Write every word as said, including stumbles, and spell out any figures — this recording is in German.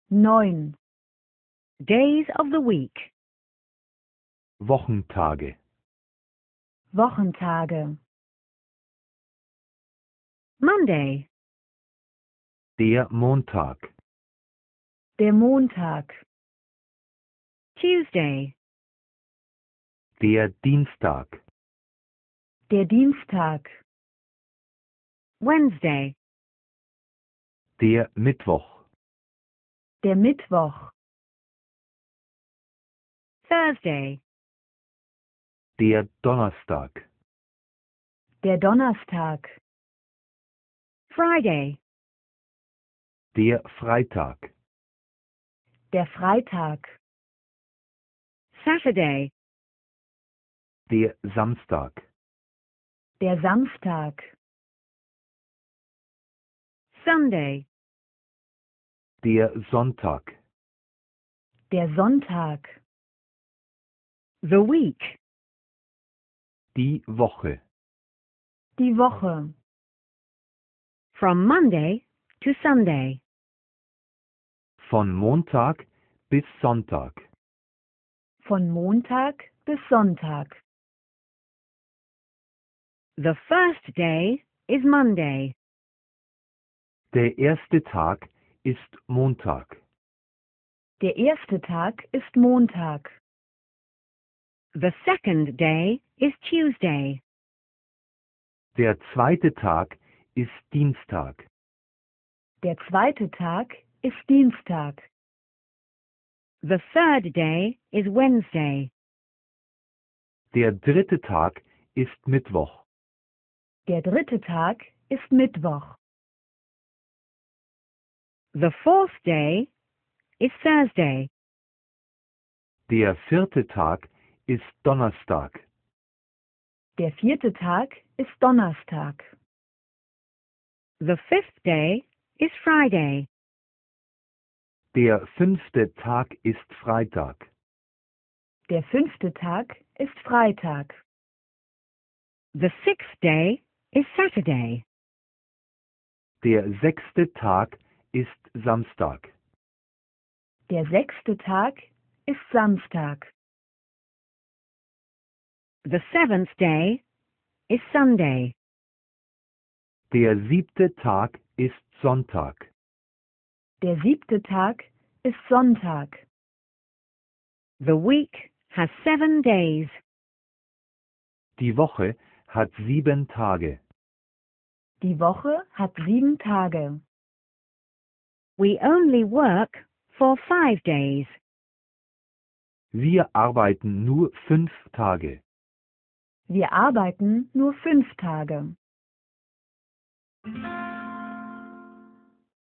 neun. Days of the week. Wochentage. Wochentage. Monday. Der Montag. Der Montag. Tuesday. Der Dienstag. Der Dienstag. Wednesday. Der Mittwoch. Der Mittwoch. Thursday. Der Donnerstag. Der Donnerstag. Friday. Der Freitag. Der Freitag. Saturday. Der Samstag. Der Samstag. Sunday. Der Sonntag. Der Sonntag. The week. Die Woche. Die Woche. From Monday to Sunday. Von Montag bis Sonntag. Von Montag bis Sonntag. The first day is Monday. Der erste Tag ist Montag. Der erste Tag ist Montag. The second day is Tuesday. Der zweite Tag ist Dienstag. Der zweite Tag ist Dienstag. The third day is Wednesday. Der dritte Tag ist Mittwoch. Der dritte Tag ist Mittwoch. The fourth day is Thursday. Der vierte Tag ist Donnerstag. Der vierte Tag ist Donnerstag. The fifth day is Friday. Der fünfte Tag ist Freitag. Der fünfte Tag ist Freitag. The sixth day is Saturday. Der sechste Tag ist Samstag. Der sechste Tag ist Samstag. The seventh day is Sunday. Der siebte Tag ist Sonntag. Der siebte Tag ist Sonntag. The week has seven days. Die Woche hat sieben Tage. Die Woche hat sieben Tage. We only work for five days. Wir arbeiten nur fünf Tage. Wir arbeiten nur fünf Tage.